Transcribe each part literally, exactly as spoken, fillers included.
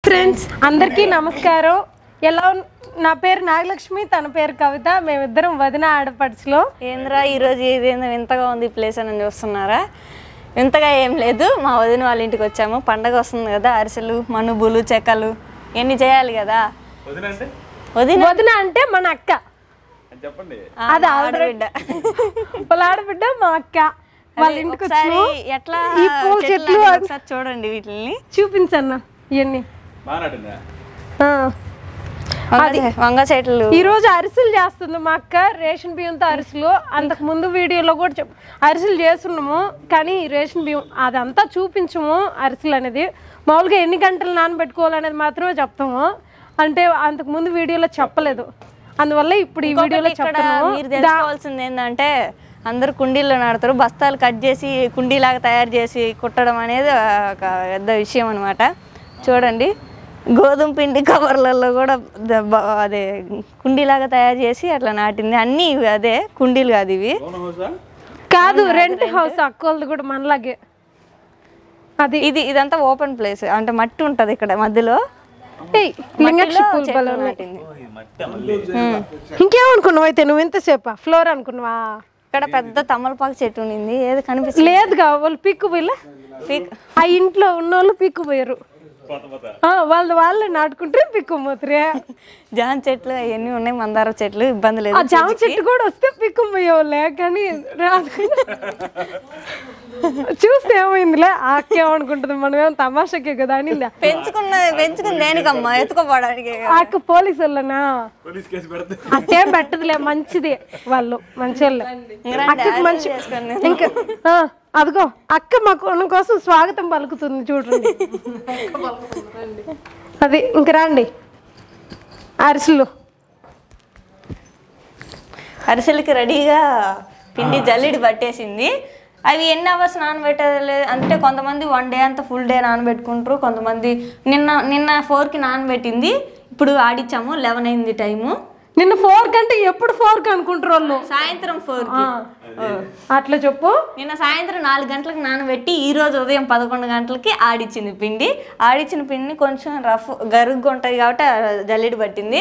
Friends అందరికీ నమస్కారం. ఎలా నా పేరు నాగలక్ష్మి, తన పేరు కవిత. మేమిద్దరం వదిన ఆడపడుచులో. ఏంద్రా ఈరోజు ఏదేందో వింతగా ఉంది ప్లేస్ అని చూస్తున్నారా? వింతగా ఏం లేదు, మా వదిన వాళ్ళ ఇంటికి వచ్చాము. పండగ వస్తుంది కదా, అరిసెలు, మనుబులు, చెక్కలు ఇవన్నీ చేయాలి కదా. వదిన వదిన అంటే మన అక్క, అది ఆడబిడ్డ. వాళ్ళ ఆడబిడ్డ మా అక్క. వాళ్ళ ఇంటికి వచ్చి ఎట్లా ఈ పూల చెట్లు ఒకసారి చూడండి, వీటిని చూపించన్న. ఇవన్నీ వంగ చెట్లు. ఈ రోజు అరిసెలు చేస్తుంది మా అక్క, రేషన్ బియ్యంతో అరిసెలు. అంతకు ముందు వీడియోలో కూడా చెప్ అరిసెలు చేస్తున్నాము, కానీ రేషన్ బియ్యం అదంతా చూపించము. అరిసెలు అనేది మామూలుగా ఎన్ని గంటలు నానబెట్టుకోవాలనేది మాత్రమే చెప్తాము. అంటే అంతకు ముందు వీడియోలో చెప్పలేదు, అందువల్ల ఇప్పుడు ఈ వీడియోలో చెప్తాము. మీరు తెలుసుకోవాల్సింది ఏంటంటే, అందరు కుండీల్లో నాడతారు, బస్తాలు కట్ చేసి కుండీలాగా తయారు చేసి కుట్టడం అనేది ఒక పెద్ద విషయం అనమాట. చూడండి, గోధుమ పిండి కవర్లలో కూడా అదే కుండీలాగా తయారు చేసి అట్లా నాటింది. అన్నీ అదే కుండీలు కాదు, ఇవి కాదు రెంట్ హౌస్ అక్కోళ్ళది కూడా మనలాగే. అది ఇది ఇదంతా ఓపెన్ ప్లేస్, అంటే మట్టి ఉంటది ఇక్కడ మధ్యలో. ఇంకేమనుకున్నావు అయితే నువ్వు? ఎంతసేపా ఫ్లోర్ అనుకున్నావా? ఇక్కడ పెద్ద తమలపాకు చెట్టు ఉంది, ఏది కనిపిస్తుంది? లేదుగా, వాళ్ళు పిక్కు పోయిలా. ఆ ఇంట్లో ఉన్న వాళ్ళు పిక్కు పోయారు, వాళ్ళు వాళ్ళు నాటుకుంటే పిక్కుపోతురే. జామ చెట్లు అవన్నీ ఉన్నాయి, మందార చెట్లు, ఇబ్బంది లేదు. ఆ జామ చెట్టు కూడా వస్తే పిక్కు పోయేవాళ్ళే, కానీ చూస్తే ఏమైందిలే. ఆ అక్క ఏమనుకుంటుంది, మనం ఏమో తమాషాకే కదా అని. పెంచుకున్న పెంచుకుని దేనికమ్మా, ఎత్తుకోపోవడానికి. ఆ అక్క పోలీసు వాళ్ళనా? అక్కేం పెట్టదులే, మంచిది, వాళ్ళు మంచి వాళ్ళు. అక్కకి మంచి ఇంకా అదిగో అక్క మా కొన కోసం స్వాగతం పలుకుతుంది, చూడండి. అది ఇంక రండి. అరిసెలు అరిసెలకి రెడీగా పిండి జల్లిడి పట్టేసింది. అవి ఎన్ని అవర్స్ నానబెట్టలేదు అంటే, కొంతమంది వన్ డే అంతా ఫుల్ డే నానబెట్టుకుంటారు, కొంతమంది నిన్న నిన్న ఫోర్కి నానబెట్టింది, ఇప్పుడు ఆడిచ్చాము, లెవెన్ అయింది టైము. నిన్న ఫోర్ కంటే ఎప్పుడు ఫోర్ కి అనుకుంటారు వాళ్ళు, సాయంత్రం ఫోర్ అట్లా చెప్పు. నిన్న సాయంత్రం నాలుగు గంటలకు నానబెట్టి ఈ రోజు ఉదయం పదకొండు గంటలకి ఆడిచ్చింది పిండి. ఆడిచ్చిన పిండిని కొంచెం రఫ్ గరుగ్గా ఉంటది కాబట్టి జల్లిడి పట్టింది.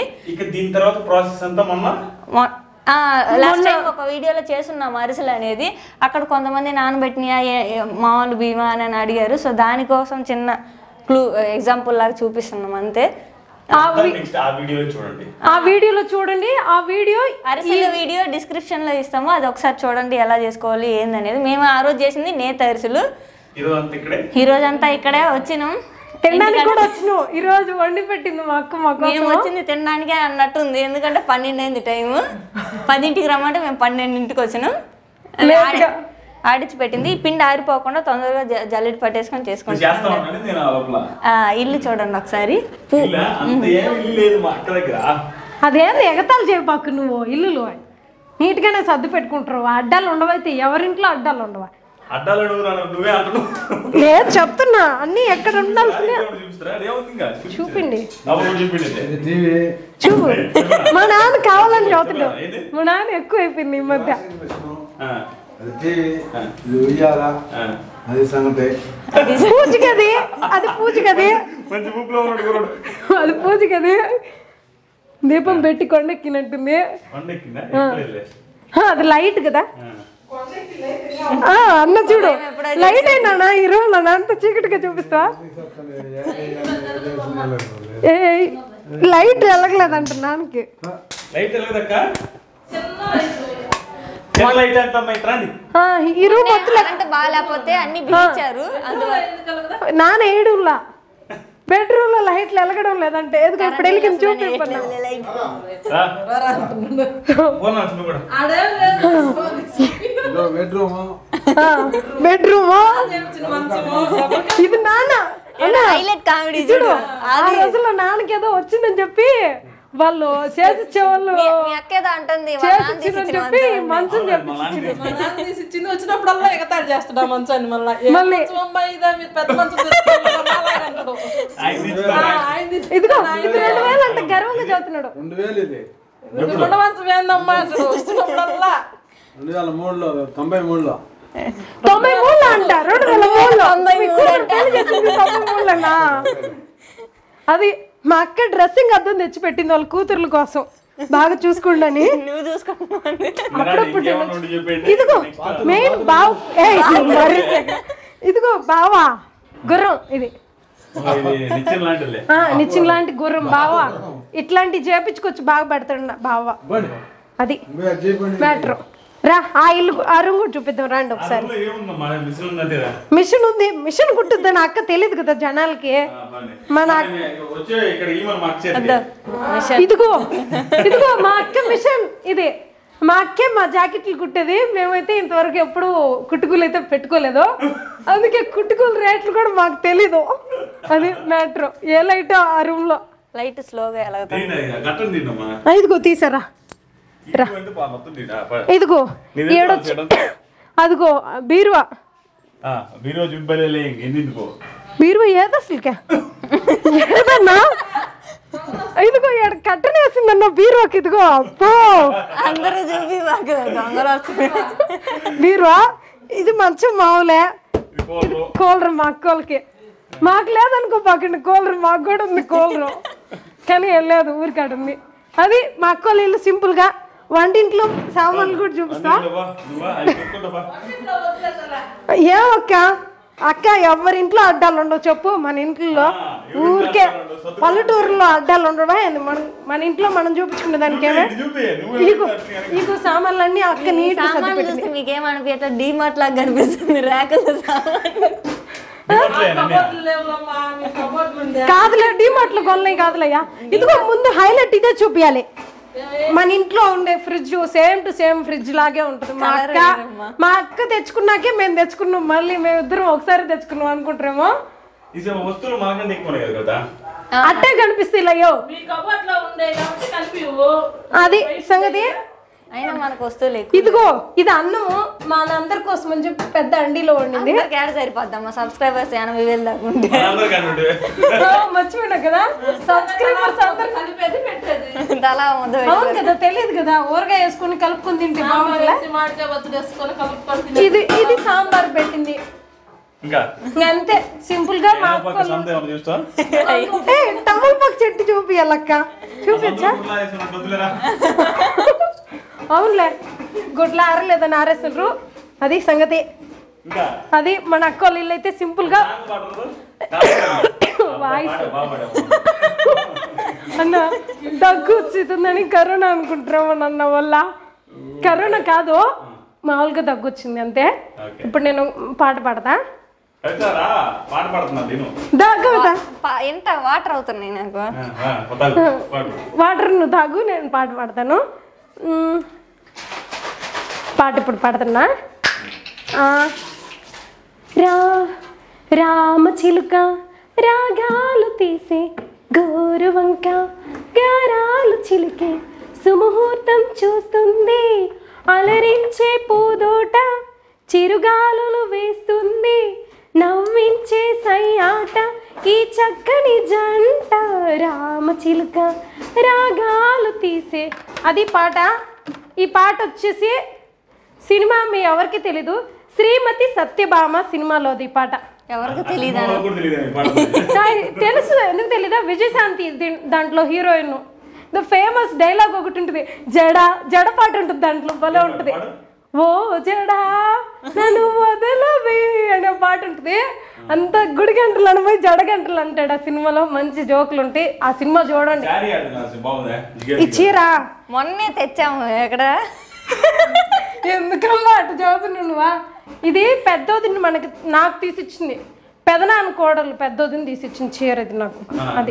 లాస్ట్ టైం ఒక వీడియోలో చేస్తున్నాం అరిసెలు అనేది, అక్కడ కొంతమంది నానబెట్టిన మామూలు భీమా అని అడిగారు. సో దానికోసం చిన్న క్లూ ఎగ్జాంపుల్ లాగా చూపిస్తున్నాం అంతే. ఆ వీడియోలో చూడండి. ఆ వీడియో అరిసెల వీడియో డిస్క్రిప్షన్ లో ఇస్తాము, అది ఒకసారి చూడండి ఎలా చేసుకోవాలి ఏందనేది. మేము ఆ రోజు చేసింది నేత అరిసెలు. ఈ రోజు అంతా ఇక్కడే వచ్చినాం, తినడానికి కూడా వచ్చినాం. ఈ రోజు వండి పెట్టింది మా అక్క. మాకు మేము వచ్చింది తినడానికే అన్నట్టుంది, ఎందుకంటే పన్నెండు అయింది టైము. పదింటికి రమ్మంటే మేము పన్నెండింటికి వచ్చినాం. ఆడిచి పెట్టింది. ఈ పిండి ఆరిపోకుండా తొందరగా జల్లెడి పట్టేసుకొని చేసుకుంటాం. ఇల్లు చూడండి ఒకసారి. అదేంది ఎగతాలు చేయబాకు నువ్వు. ఇల్లులు నీట్ గానే సర్దు పెట్టుకుంటారు. అడ్డాలు ఉండవైతే ఎవరింట్లో అడ్డాలు ఉండవా? లేదు చెప్తున్నా, అన్ని ఎక్కడ ఉండాల్సిందే. చూపిండి చూపు. మా నాన్న కావాలని చదువుతాడు. మా నాన్న ఎక్కువ అయిపోయింది ఈ మధ్య. పూజకది అది పూజకది అది పూజకది దీపం పెట్టి కొండెక్కినట్టుంది. అది లైట్ కదా అన్న, చూడు లైట్ అయినా ఈ రోజు నా అంత చీకటిగా చూపిస్తా. ఏ లైట్ వెలగలేదంట నాన్నకి. ఈ రూమ్ బాగాలేకపోతే అన్ని బిగించారు. నాన్న ఏడులా బెడ్రూమ్ లో లైట్లు వెలగడం లేదంటే, ఎందుకు ఇప్పుడు వెళ్ళి చూపిస్తాను. బెడ్రూమ్ ఇది నాన్న హైలైట్ కామెడీ చూడు. ఆ రోజుల్లో నాన్నకి ఏదో వచ్చిందని చెప్పి వాళ్ళు చేసిచ్చే వాళ్ళు చెప్పి మంచం చిన్న వచ్చినప్పుడల్లా ఎగతాడు చేస్తాడు ఆ మంచాన్ని. మళ్ళీ పెద్ద మంచం ఇదిగో ఇది రెండు వేలు అంటే గర్వంగా చదువుతున్నాడు. మంచం ఏందమ్మా వచ్చినప్పుడల్లా రెండు వేల మూడులో తొంభై మూడులో తొంభై మూడులో అంట రెండు వేల మూడులో తొంభై మూడు తొంభై మూడులోనా అది మా అక్క డ్రెస్సింగ్ అద్దం తెచ్చి పెట్టింది వాళ్ళ కూతుర్ల కోసం బాగా చూసుకోండి. నువ్వు చూసుకుంటున్నావు. ఇదిగో మెయిన్ బావ, ఇదిగో బావా గుర్రం, ఇది నిచ్చిన లాంటి గుర్రం బావా. ఇట్లాంటి చేపించుకొచ్చి బాగా పెడతాడు బావా. అది మ్యాటర్. రా ఆ ఇల్లు ఆ రూమ్ కూడా చూపిద్దాం రండి ఒకసారి. మిషన్ ఉంది, మిషన్ కుట్టుద్దని అక్క తెలియదు కదా జనాలకి. మన ఇదిగో ఇదిగో మా అక్క మిషన్ ఇది. మా అక్కే మా జాకెట్లు కుట్టేది. మేమైతే ఇంతవరకు ఎప్పుడు కుట్టుకులు అయితే పెట్టుకోలేదు, అందుకే కుట్టుకుల రేట్లు కూడా మాకు తెలీదు. అది మ్యాటర్. ఏ లైట్ ఆ రూమ్ లో లైట్ స్లోగా ఎలా ఇదిగో తీసారా. ఇదిగో ఏడొచ్చు. అదిగో బీరువా. బీరువా ఏది అసలుకే ఏదన్నా. ఇదిగో ఏడు కట్టనే వేసిందన్న బీరువాకి. ఇదిగో అప్పో అందరూ చూపి దొంగలు వస్తుంది. బీరువా ఇది మంచం మావులే. కూలర్ మా అక్కోళ్ళకి. మాకు లేదనుకో పక్కన కూలర్. మాకు కూడా ఉంది కూలరు, కానీ వెళ్ళలేదు ఊరికాడ ఉంది. అది మా అక్కోళ్ళ ఇల్లు సింపుల్ గా. వంటింట్లో సామాన్లు కూడా చూపిస్తా. ఏమక్క అక్క ఎవరింట్లో అడ్డాలు ఉండవు చెప్పు. మన ఇంట్లో ఊరికే పల్లెటూరులో అడ్డాలు ఉండవా? మన మన ఇంట్లో మనం చూపించుకునే దానికేమే. ఇదిగో ఇదిగో సామాన్లన్నీ అక్క నీట్ చూస్తే మీకేమనిపించట్లా? డీమార్ట్ లాగా కనిపిస్తుంది ర్యాకుల సామాన్లు. కాదులే డిమార్ట్ లో కొన్నాయి కాదులయ్యా. ఇదిగో ముందు హైలైట్ ఇదే చూపించాలి. మన ఇంట్లో ఉండే fridge same to same fridge లాగే ఉంటుంది. మా అక్క మా అక్క తెచ్చుకున్నాకే మేము తెచ్చుకున్నాం. మళ్ళీ మేము ఇద్దరం ఒకసారి తెచ్చుకున్నాం అనుకుంటారేమో. అట్టే కనిపిస్తాయి అయ్యో అది సంగతి. అయినా మనకు వస్తువులు. ఇదిగో ఇది అన్నము మా అందరి కోసం అని చెప్పి పెద్ద అండిలో వండింది. క్యాడ్ సరిపోద్దమ్మా. సబ్స్క్రైబర్స్ ఎనభై వేలు దాకుంటే మర్చిపోయినా కదా. సబ్స్క్రైబర్స్ అందరు కలిపేది పెట్టేది తలా ముద్ద. అవును కదా, తెలియదు కదా. ఊరగాయ వేసుకుని కలుపుకొని తింటే ఇది ఇది సాంబార్ పెట్టింది అంతే సింపుల్ గా. తమలపాకు చెట్టు చూపియాలక్క. చూపించా? అవునులే గుడ్లు ఆరలేదని ఆరేస్తుండ్రు. అది సంగతి. అది మన అక్క వాళ్ళ ఇల్లు అయితే సింపుల్ గా. వాయిస్ అన్న దగ్గు వచ్చిందని కరోనా అనుకుంటున్నాం అన్న వల్ల. కరోనా కాదు, మామూలుగా దగ్గు వచ్చింది అంతే. ఇప్పుడు నేను పాట పాడతా. ఎంత వాటర్ అవుతున్నాయి నాకు. వాటర్ నువ్వు తాగు, నేను పాట పాడతాను. పాట ఇప్పుడు పాడుతున్నా. రా రామ చిలుక రాగాలు తీసే గోరు వంక గారాలు చిలికే సుముహూర్తం చూస్తుంది. అలరించే పూదోట చిరుగాలులు వేస్తుంది. నవ్వించే సయ్యాట ఈ చక్కని జంట రామ చిలుక రాగాలు తీసే. అది పాట. ఈ పాట వచ్చేసి సినిమా మీ ఎవరికి తెలీదు, శ్రీమతి సత్యభామ సినిమాలోది ఈ పాట. ఎవరికి తెలీదా? తెలుసు, ఎందుకు తెలీదా? విజయశాంతి దాంట్లో హీరోయిన్. ద ఫేమస్ డైలాగ్ ఒకటి ఉంటుంది, జడ జడ పాట ఉంటుంది దాంట్లో, భలే ఉంటుంది. ఓ జడా నన్ను వదలవే అనే పాట ఉంటుంది. అంత గుడి గంటలు అనబోయి జడ గంటలు అంటాడు ఆ సినిమాలో. మంచి జోకులు ఉంటాయి ఆ సినిమా, చూడండి. ఈ చీర మొన్నే తెచ్చాము. ఎక్కడ ఎందుకమ్మా అటు చదువుతున్నావు నువ్వా? ఇది పెద్దోదిని మనకి నాకు తీసిచ్చింది. పెదనాన్న కోడలు పెద్దోదిని తీసిచ్చింది చీర ఇది నాకు. అది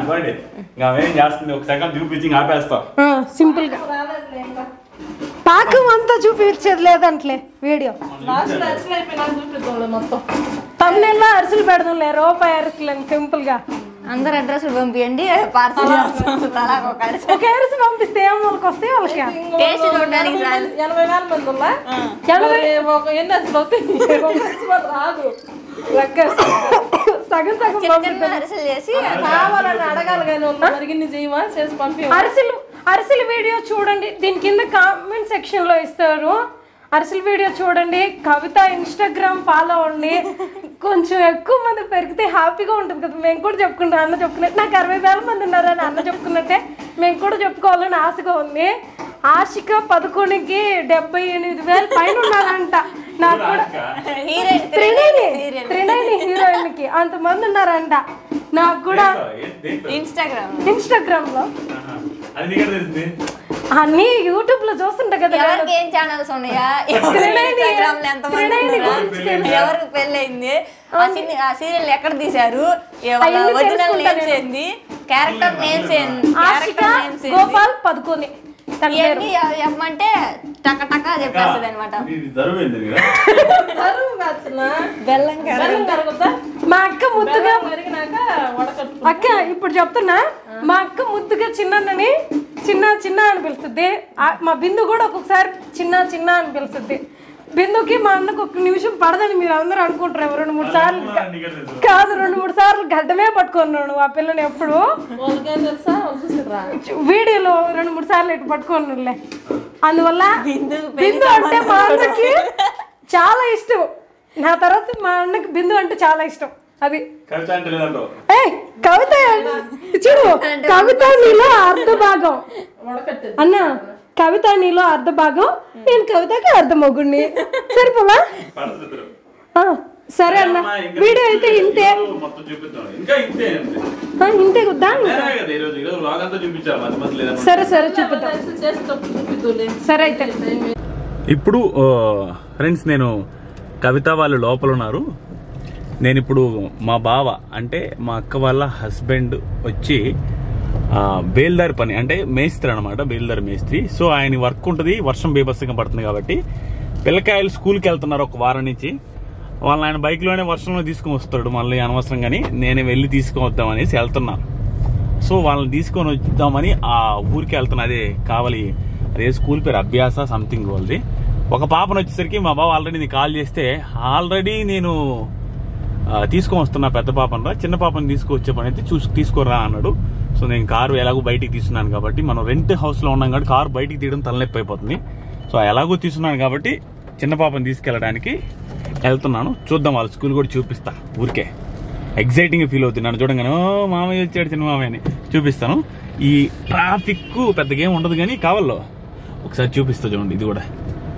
సింపుల్ గా పాకం అంతా చూపించేది లేదంట్లే వీడియో. తమిళ అరిసెలు పెడదాంలే, రూపాయి అరిసెలు అని సింపుల్ గా. అందరు అడ్రస్ పంపించండి, పార్సల్ ఒక అరిసె పంపిస్తే ఏం వాళ్ళకి వస్తాయి? వాళ్ళకి టేస్ట్ చూడడానికి ఎనభై వేల మంది ఉన్నా ఎన్ని అసలు రాదు. సగం సగం అరిసెలు చేసి కావాలని అడగాలి కానీ మరిగిన్ని చేయమా చేసి పంపి. అరిసెలు అరిసెల వీడియో చూడండి, దీని కింద కామెంట్ సెక్షన్ లో ఇస్తారు. అరిసెల వీడియో చూడండి. కవిత ఇన్స్టాగ్రామ్ ఫాలో అవ్వండి. కొంచెం ఎక్కువ మంది పెరిగితే హ్యాపీగా ఉంటుంది కదా. మేము కూడా చెప్పుకుంటాం, అన్న చెప్పుకున్నట్టు నాకు అరవై వేల మంది ఉన్నారని అన్న చెప్పుకున్నట్టే మేము కూడా చెప్పుకోవాలని ఆశగా ఉంది. ఆశిక పదకొండుకి డెబ్బై ఎనిమిది వేల పైన ఉన్నారంట. నాకు కూడా త్రినేని త్రినేని హీరోయిన్ కి అంతమంది ఉన్నారంట. నాకు కూడా ఇన్స్టాగ్రామ్ ఇన్స్టాగ్రామ్ లో అన్ని యూట్యూబ్ లో చూస్తుంటా కదా. ఎవరికి ఏం ఛానల్స్ ఉన్నాయా, ఇన్స్టాగ్రామ్ లో ఎంతమంది ఎవరికి పెళ్ళయింది, ఆ సీరియల్ ఎక్కడ తీశారు, ఒరిజినల్ నేమ్స్ ఏంది, క్యారెక్టర్ నేమ్స్ ఏంది, క్యారెక్టర్ నేమ్స్ గోపాల్ పదుకొని చెప్పమంటే టక టకా చెప్పేస్తుంది అనమాట. బెల్లం మా అక్క ముద్దుగా అక్క ఇప్పుడు చెప్తున్నా, మా అక్క ముద్దుగా చిన్నని చిన్న చిన్న అని పిలుస్తుంది. మా బిందు కూడా ఒక్కొక్కసారి చిన్న చిన్న అని పిలుస్తుంది. బిందుకి మా అన్నకు ఒక నిమిషం పడదని మీరు అందరూ అనుకుంటారు. రెండు మూడు సార్లు కాదు, రెండు మూడు సార్లు గడ్డమే పట్టుకున్నాడు ఆ పిల్లని. ఎప్పుడు వీడియోలో రెండు మూడు సార్లు ఇటు పట్టుకున్నాడులే. అందువల్ల బిందు అంటే మా అన్నకి చాలా ఇష్టం. నా తర్వాత మా అన్నకి బిందు అంటే చాలా ఇష్టం. అది ఏ కవిత చూడు, కవిత నీలో అర్ధ భాగం అన్న, కవిత నీలో అర్ధ భాగం, నేను కవితకి అర్ధ మొగుడిని. సరిపోవా? సరే అన్న, వీడియో అయితే ఇంతే ఇంతే కుద్దా. సరే సరే చూపిద్దాం. సరే అయితే ఇప్పుడు ఫ్రెండ్స్, నేను కవిత వాళ్ళు లోపల ఉన్నారు. నేను ఇప్పుడు మా బావ అంటే మా అక్క వాళ్ళ హస్బెండ్ వచ్చి బేల్దారి పని అంటే మేస్త్రి అనమాట, బేల్దారి మేస్త్రి. సో ఆయన వర్క్ ఉంటుంది, వర్షం బీభత్సంగా పడుతుంది కాబట్టి పిల్లకాయలు స్కూల్కి వెళ్తున్నారు ఒక వారం నుంచి. వాళ్ళని ఆయన బైక్లోనే వర్షంలో తీసుకొని వస్తాడు, మళ్ళీ అనవసరంగాని నేనే వెళ్ళి తీసుకొని వద్దామనేసి వెళ్తున్నా. సో వాళ్ళని తీసుకొని వద్దామని ఆ ఊరికి వెళ్తున్నా. అదే కావాలి, అదే స్కూల్ పేరు అభ్యాస సంథింగ్ వాళ్ళది. ఒక పాపను వచ్చేసరికి మా బావ ఆల్రెడీ నేను కాల్ చేస్తే ఆల్రెడీ నేను తీసుకొని వస్తున్నా పెద్ద పాపను రా, చిన్న పాపని తీసుకొచ్చే పని అయితే చూసి తీసుకోరా అన్నాడు. సో నేను కారు ఎలాగో బయటికి తీస్తున్నాను కాబట్టి, మనం రెంట్ హౌస్ లో ఉన్నాం కాబట్టి కారు బయటికి తీయడం తలనొప్పి అయిపోతుంది. సో ఎలాగో తీస్తున్నాను కాబట్టి చిన్న పాపని తీసుకెళ్ళడానికి వెళ్తున్నాను. చూద్దాం, వాళ్ళ స్కూల్ కూడా చూపిస్తా. ఊరికే ఎగ్జైటింగ్ ఫీల్ అవుతుంది నన్ను చూడంగానే, ఓ మామయ్య వచ్చాడు చిన్న మామయ్య అని చూపిస్తాను. ఈ ట్రాఫిక్ పెద్దగా ఏం ఉండదు కానీ కావాలో ఒకసారి చూపిస్తా చూడండి. ఇది కూడా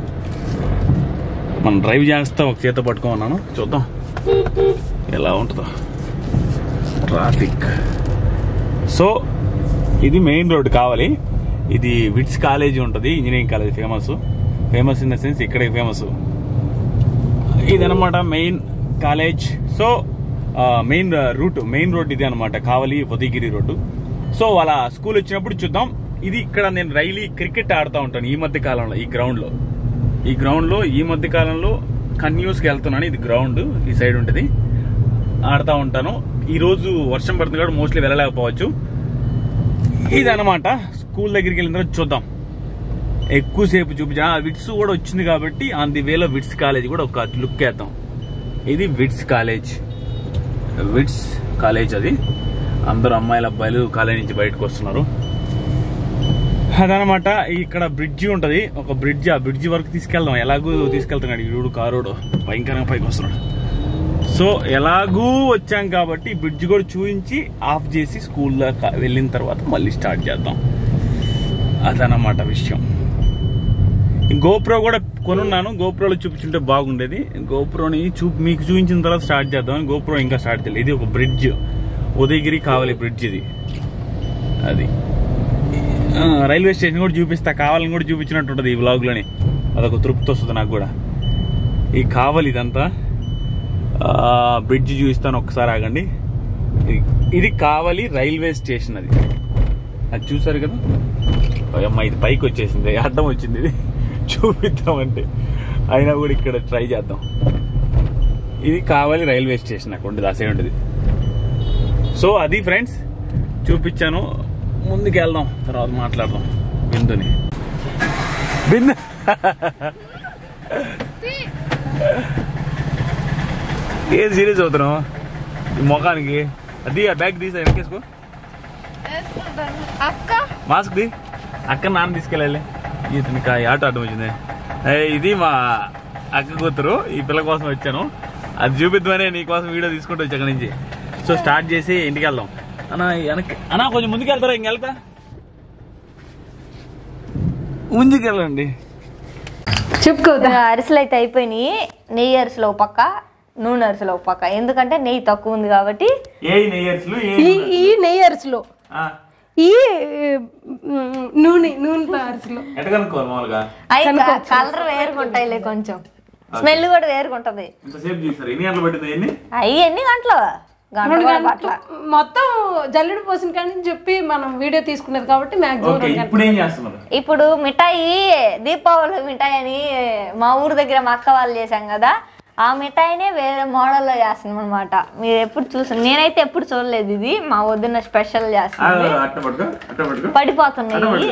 మనం డ్రైవ్ చేస్తా ఒక చేత పట్టుకున్నాను, చూద్దాం ఎలా ఉంటుందో ట్రాఫిక్. సో ఇది మెయిన్ రోడ్ కావాలి. ఇది విట్స్ కాలేజీ ఉంటుంది, engineering college famous. Famous in the sense ఇక్కడే ఫేమస్. ఇదనమాట main college. So main route main road ఇది అనమాట, కావలి ఉదయగిరి రోడ్డు. సో వాళ్ళ స్కూల్ వచ్చినప్పుడు చూద్దాం. ఇది ఇక్కడ నేను రైలీ క్రికెట్ ఆడుతూ ఉంటాను ఈ మధ్య కాలంలో. ఈ గ్రౌండ్ లో ఈ గ్రౌండ్ లో ఈ మధ్య కాలంలో కన్యూస్ కి వెళ్తున్నాను. ఇది గ్రౌండ్ ఈ సైడ్ ఉంటుంది, ఆడుతూ ఉంటాను. ఈ రోజు వర్షం పడుతుంది కాబట్టి మోస్ట్లీ వెళ్ళలేకపోవచ్చు. ఇది అనమాట స్కూల్ దగ్గరికి వెళ్ళిన తర్వాత చూద్దాం. ఎక్కువసేపు చూపించా. విట్స్ కూడా వచ్చింది కాబట్టి ఆన్ ది వేలో విట్స్ కాలేజ్ కూడా ఒక లుక్ వేద్దాం. ఇది విట్స్ కాలేజ్, విట్స్ కాలేజ్ అది. అందరూ అమ్మాయిలు అబ్బాయిలు కాలేజ్ నుంచి బయటకు వస్తున్నారు. అదనమాట. ఇక్కడ బ్రిడ్జి ఉంటది, ఒక బ్రిడ్జి. ఆ బ్రిడ్జి వరకు తీసుకెళ్దాం. ఎలాగూ తీసుకెళ్తున్నాడు ఈడు కారోడు, భయంకరంగా పైకి వస్తున్నాడు. సో ఎలాగూ వచ్చాం కాబట్టి బ్రిడ్జ్ కూడా చూపించి ఆఫ్ చేసి స్కూల్ దాకా వెళ్ళిన తర్వాత మళ్ళీ స్టార్ట్ చేద్దాం. అదనమాట విషయం. గోప్రో కూడా కొనున్నాను, గోప్రోలో చూపించుంటే బాగుండేది. గోప్రోని చూ మీకు చూపించిన తర్వాత స్టార్ట్ చేద్దాం. గోప్రో ఇంకా స్టార్ట్ చేయలేదు. ఇది ఒక బ్రిడ్జ్, ఉదయగిరి కావాలి బ్రిడ్జ్ ఇది. అది రైల్వే స్టేషన్ కూడా చూపిస్తా, కావాలని కూడా చూపించినట్టు ఉంటుంది ఈ వ్లాగ్లోని. అదొక తృప్తి వస్తుంది నాకు కూడా. ఈ కావాలి ఇదంతా బ్రిడ్జ్ చూపిస్తాను, ఒకసారి ఆగండి. ఇది కావాలి రైల్వే స్టేషన్. అది అది చూసారు కదా అమ్మ, ఇది పైకి వచ్చేసింది, అడ్డం వచ్చింది. ఇది చూపిద్దామంటే అయినా కూడా ఇక్కడ ట్రై చేద్దాం. ఇది కావాలి రైల్వే స్టేషన్ అక్కడ ఉంటుంది, ఆ సైడ్ ఉంటుంది. సో అది ఫ్రెండ్స్ చూపించాను. ముందుకు వెళ్దాం, తర్వాత మాట్లాడదాం బిందుని. బిందు ఏం సీరియస్ అవుతున్నావు ఈ మొఖానికి? అది ఆ బ్యాగ్ తీసా వెనకేసుకో, మాస్క్ ది. అక్క నాన్న తీసుకెళ్ళాలి. ఇతనికి ఆటో అడ్డం వచ్చింది. ఇది మా అక్క కూతురు, ఈ పిల్ల కోసం వచ్చాను. అది చూపిద్దామనే నీకోసం వీడియో తీసుకుంటూ వచ్చి అక్కడి నుంచి. సో స్టార్ట్ చేసి ఇంటికి వెళ్దాం. అన్నా వెనక్కి అన్నా కొంచెం ముందుకు వెళ్తారా? ఇంకెళ్తా ముందుకు వెళ్ళండి. చెప్పుకోదా అరిసెలు అయితే అయిపోయినాయి. నెయ్యి అరిసెలు ఒక పక్క, నూనె అరిసెలు ఒక పక్క. ఎందుకంటే నెయ్యి తక్కువ ఉంది కాబట్టి. ఏ నెయ్యి అరిసెలు? ఈ నెయ్యి అరిసెలు, ఈ నూనె నూనెతో అరిసెలు ఎట్లా కనుక్కోవాలి మామూలుగా? అవి కలర్ వేరుకుంటాయిలే, కొంచెం స్మెల్ కూడా వేరుకుంటది. ఎంతసేపు చేస్తారు? ఎన్ని గంటలు పట్టింది? ఎన్ని అవి ఎన్ని గంటలు? గంటల మొత్తం జల్లెడు పోసిన కానీ చెప్పి మనం వీడియో తీసుకునేది కాబట్టి ఇప్పుడు ఏం చేస్తున్నారు? ఇప్పుడు మిఠాయి దీపావళి మిఠాయి అని మా ఊరు దగ్గర మా అక్క వాళ్ళు చేసాం కదా, ఆ మిఠాయినే వేరే మోడల్లో చేస్తున్నాం అనమాట. మీరు ఎప్పుడు చూసారు? నేనైతే ఎప్పుడు చూడలేదు. ఇది మా వద్దున స్పెషల్ చేస్తాను. పడిపోతున్నాయి.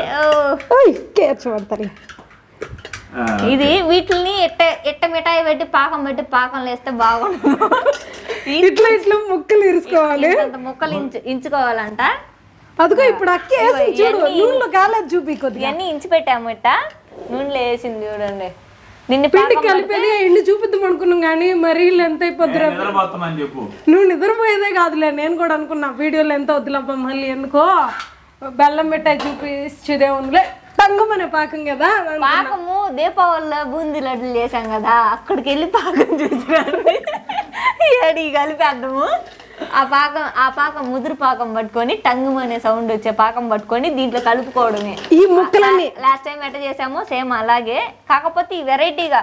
ఇది వీటిని ఎట్ట ఎట్ట మిఠాయి పెట్టి పాకం పెట్టి పాకం వేస్తే బాగుంటుంది. ఇట్లా ఇట్లా ముక్కలు ఇరుసుకోవాలి, ముక్కలు ఇంచు ఇంచుకోవాలంట. అదిగో ఇప్పుడు అక్కే నూనెలో కాలేదు చూపి కొద్దిగా. ఇవన్నీ ఇంచి పెట్టాము ఇట్ట నూనెలో వేసింది చూడండి. నిన్ను పిండి కలిపేది ఎండి చూపిద్దాం అనుకున్నాం కానీ మరి ఎంత అయిపోద్దురా. నువ్వు నిద్రపోయేదే కాదులే, నేను కూడా అనుకున్నా వీడియోలో ఎంత వద్దులబ్బా మళ్ళీ ఎందుకో బెల్లం మిఠాయి చూపించేదే ఉందిలే. టంగమనే పాకం కదా. పాకము దీపావళిలో బూందీ లడ్డులు చేసాం కదా, అక్కడికి వెళ్ళి పాకం చూసిరండి. ఏడి కలిపేద్దాము. ఆ పాకం ఆ పాకం ముదురు పాకం పట్టుకొని టంగుమ్ అనే సౌండ్ వచ్చే పాకం పట్టుకొని దీంట్లో కలుపుకోవడమే. ఈ ముక్కలన్నీ లాస్ట్ టైం ఎట్ట చేసామో సేమ్ అలాగే, కాకపోతే ఈ వెరైటీగా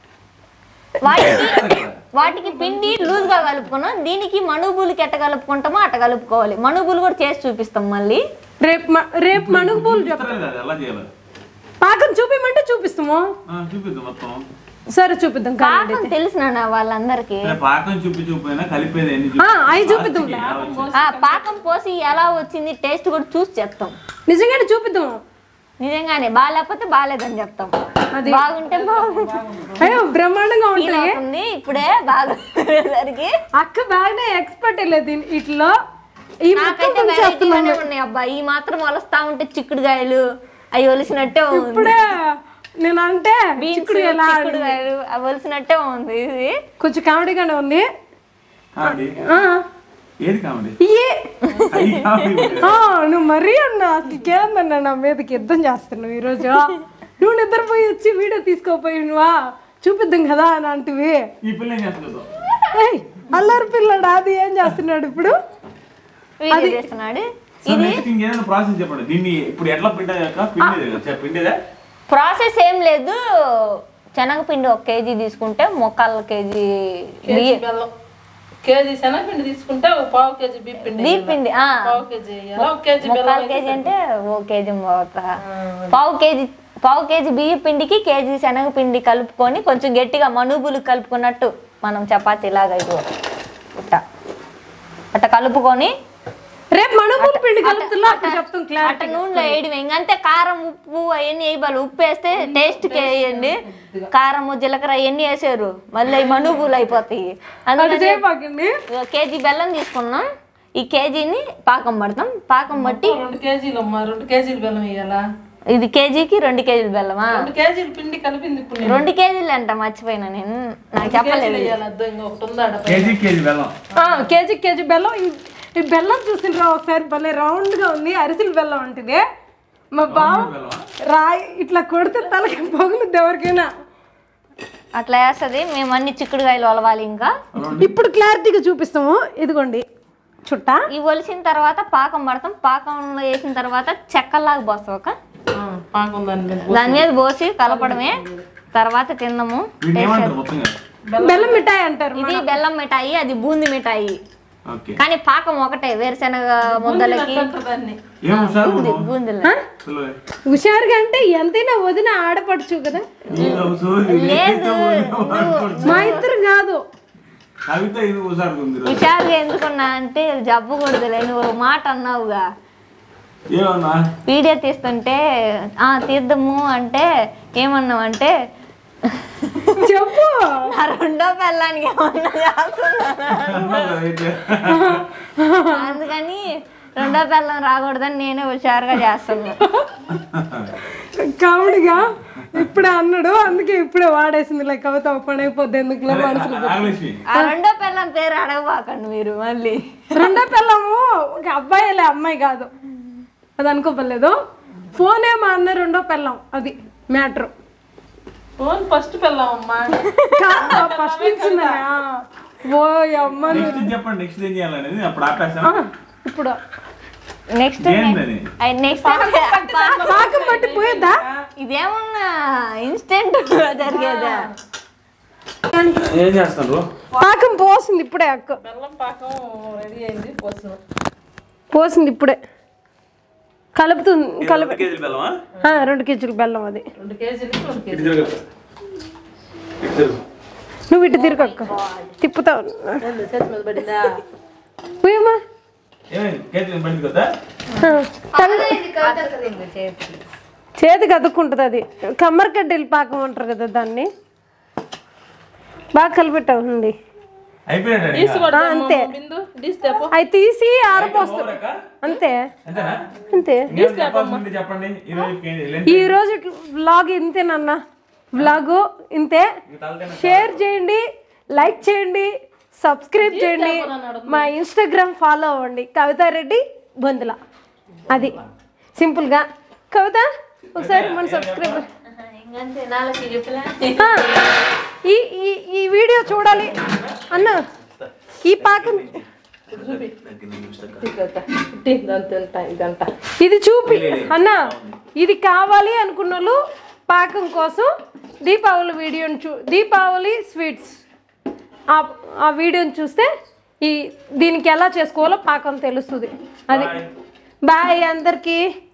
వాటికి వాటికి పిండి లూజ్ గా కలుపుకున్నాం. దీనికి మణుగులకి ఎట్ట కలుపుకుంటామో అట్ట కలుపుకోవాలి. మణుగులు కూడా చేసి చూపిస్తాం మళ్ళీ రేపు. రేపు మణుగులు చెప్తాం. పాకం చూపిమంటే చూపిస్తాము. సరే చూపిద్దాం. పాకం తెలుసు వాళ్ళందరికి. పాకం చూపి చూపినా కలిపేది అవి చూపిద్దాం. పాకం పోసి ఎలా వచ్చింది టేస్ట్ కూడా చూసి చెప్తాం. నిజంగానే చూపిద్దాం. నిజంగానే బాగాలేకపోతే బాగాలేదని చెప్తాం. బాగుంటే బాగుంటుంది, బ్రహ్మాండంగా ఉంటుంది. ఇప్పుడే బాగుంది. అక్క బాగానే ఎక్స్పర్ట్ లేదు ఇట్లో. నాకైతే వెరైటీగానే ఉన్నాయి అబ్బా. ఈ మాత్రం వలుస్తా ఉంటే చిక్కుడుగాయలు అవి ఒలిసినట్టే ఇప్పుడే నేను అంటే చిక్కుడుగాయలు అవి ఒలిసినట్టే ఉంది. ఇది కొంచెం కామెడీగానే ఉంది. నువ్వు మరీ అన్నా అసలు కేందన్నా నా మీదకి యుద్ధం చేస్తున్నావు ఈరోజు. నువ్వు నిద్రపోయి వచ్చి వీడియో తీసుకోపోయి నువ్వా చూపిద్దాం కదా అని అంటివి. అల్లరి పిల్లడు అది ఏం చేస్తున్నాడు ఇప్పుడు? ప్రాసెస్ ఏం లేదు. శనగపిండి ఒక కేజీ తీసుకుంటే మొక్కల కేజీ కేజీ శనగపిండి తీసుకుంటే ఒక పావు కేజీ బియ్యం పిండి. బియ్యం పిండి పావు కేజీ ఒక కేజీ మొక్కల కేజీ అంటే ఓ కేజీ పావు కేజీ పావు కేజీ బియ్యం పిండికి కేజీ శనగపిండి కలుపుకొని కొంచెం గట్టిగా మనుబులు కలుపుకున్నట్టు మనం చపాతీ లాగా ఇటు ఇట్ట అట్ట కలుపుకొని రేపు మనుబులు పిండి కలుపుతున్నా అట్ట నూనెలో వేయడం. ఇంకంతే కారం ఉప్పు అవన్నీ వేయాలి. ఉప్పు వేస్తే టేస్ట్కి వేయండి. కారము జీలకర్ర అవన్నీ వేసారు మళ్ళీ మనుబులు అయిపోతాయి. అందుకని కేజీ బెల్లం తీసుకున్నాం. ఈ కేజీని పాకం పడతాం. పాకం బట్టి రెండు కేజీలు అమ్మా రెండు కేజీలు బెల్లం వేయాలా? ఇది కేజీకి రెండు కేజీలు బెల్లమా? రెండు కేజీలు పిండి కలిపింది. రెండు కేజీలు అంట, మర్చిపోయినా నేను, నాకు చెప్పలేదు. కేజీ కేజీ బెల్లం. ఈ బెల్లం చూసిండ్రా ఒకసారి భలే రౌండ్ గా ఉంది. అరిసెల బెల్లం అంటే మా బావ రాయి ఇట్లా కొడితే తలకి పగులుద్ది ఎవరికైనా. అట్లా వేస్తుంది. మేము అన్ని చిక్కుడుకాయలు ఒలవాలి. ఇంకా ఇప్పుడు క్లారిటీగా చూపిస్తాము. ఇదిగోండి చుట్ట. ఇవి ఒలిసిన తర్వాత పాకం పడతాం. పాకంలో వేసిన తర్వాత చెక్కల్లాగా పోస్తాం. ఒక దాని మీద పోసి కలపడమే. తర్వాత తిందాము. బెల్లం మిఠాయి అంటారు. ఇది బెల్లం మిఠాయి, అది బూందీ మిఠాయి. కానీ పాకం ఒకటే. వేరుశనగ ముద్దలకి బూందీలు. హుషారుగా అంటే ఎంతైనా వదిన ఆడపడుచు కదా. లేదు మా ఇద్దరు కాదు. హుషారుగా ఎందుకున్నా అంటే జబ్బు కూడదులే. నువ్వు మాట అన్నావుగా వీడియో తీస్తుంటే ఆ తీద్దాము అంటే ఏమన్నావు అంటే చెప్పు. నా రెండో పెళ్ళానికి ఏమన్నా అందుకని రెండో పెళ్ళం రాకూడదని నేనే హుషారుగా చేస్తున్నా. కామెడీగా ఇప్పుడే అన్నాడు, అందుకే ఇప్పుడే వాడేసింది లైక్ కవిత పని అయిపోద్ది ఎందుకులే మనసులో నాగలక్ష్మి ఆ రెండో పిల్లం పేరు అడగబాకండి మీరు మళ్ళీ. రెండో పిల్లము ఒక అబ్బాయిలే, అమ్మాయి కాదు, అది అనుకోపలేదు. ఫోన్ ఏమో అన్న రెండో పిల్లం, అది మ్యాటర్. ఫోన్ ఫస్ట్ పెళ్ళామమ్మా. ఫస్ట్ నుంచి ఓ అమ్మ. నెక్స్ట్ చెప్పండి, నెక్స్ట్ ఏం చేయాలనేది అప్పుడు ఆపేస్తాం. ఇప్పుడు నెక్స్ట్ ఏంటది? నెక్స్ట్ పాకం పట్టి పోయేద్దా? ఇదేమన్నా ఇన్స్టెంట్ జరిగేదా? ఏం చేస్తారు? పాకం పోసింది ఇప్పుడే అక్క, బెల్లం పాకం రెడీ అయింది, పోసిన పోసింది ఇప్పుడే, కలుపుతుంది. కలుపు రెండు కేజీలు బెల్లమా? ఆ, రెండు కేజీలు బెల్లం అది. రెండు కేజీలు రెండు ఇటు కేజీలు తిరుగు. ఇటు తిరుగు. నువ్వు ఇటు తిరుగు అక్క, తిప్పుతావు. చేతి మీద పడిందా? పోయమ్మా. ఏమైంది? కేజీ బండి కదా? చేతికి అతుక్కుంటుంది అది, కమ్మరికడ్డీలు పాకం అంటారు కదా దాన్ని. బాగా కలిపెట్టావు ఉంది. అయిపోయినట్టు తీసుకోవడం అంతే. బిందు తీస్తేపో. అవి తీసి ఆరపోస్తావు అంతే అంతేనా? అంతే. ఇంకేం చెప్పాల్సింది చెప్పండి. ఈరోజు కేజీ లెంత్ ఈ రోజు వ్లాగ్ ఇంతేనన్న, వ్లాగు ఇంతే. షేర్ చేయండి, లైక్ చేయండి, సబ్స్క్రైబ్ చేయండి, మా ఇన్స్టాగ్రామ్ ఫాలో అవ్వండి, కవితారెడ్డి బొందుల. అది సింపుల్గా. కవిత ఒకసారి మన సబ్స్క్రైబ్. ఈ ఈ ఈ వీడియో చూడాలి అన్న, ఈ పాకం ఇదంతా ఇది చూపి అన్న, ఇది కావాలి అనుకున్న వాళ్ళు పాకం కోసం దీపావళి వీడియోని చూ దీపావళి స్వీట్స్ ఆ వీడియోని చూస్తే ఈ దీనికి ఎలా చేసుకోవాలో పాకం తెలుస్తుంది. అది బాయ్ అందరికీ.